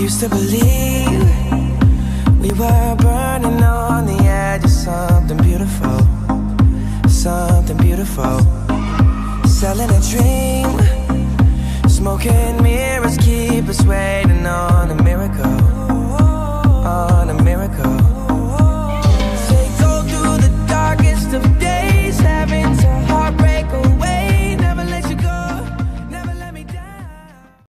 used to believe we were burning on the edge of something beautiful, something beautiful. Selling a dream, smoking mirrors keep us waiting on a miracle,